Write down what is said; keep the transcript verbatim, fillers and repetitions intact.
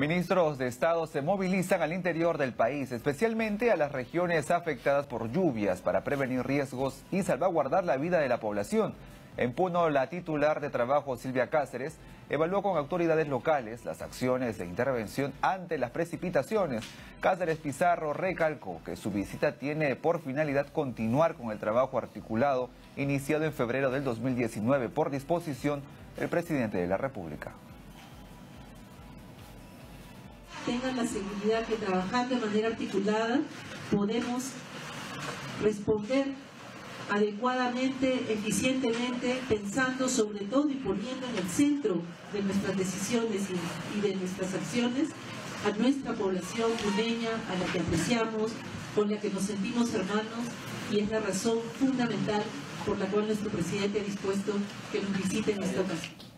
Ministros de Estado se movilizan al interior del país, especialmente a las regiones afectadas por lluvias, para prevenir riesgos y salvaguardar la vida de la población. En Puno, la titular de Trabajo, Silvia Cáceres, evaluó con autoridades locales las acciones de intervención ante las precipitaciones. Cáceres Pizarro recalcó que su visita tiene por finalidad continuar con el trabajo articulado iniciado en febrero del dos mil diecinueve por disposición del presidente de la República. Tengan la seguridad que trabajando de manera articulada podemos responder adecuadamente, eficientemente, pensando sobre todo y poniendo en el centro de nuestras decisiones y, y de nuestras acciones a nuestra población puneña, a la que apreciamos, con la que nos sentimos hermanos, y es la razón fundamental por la cual nuestro presidente ha dispuesto que nos visite en esta ocasión.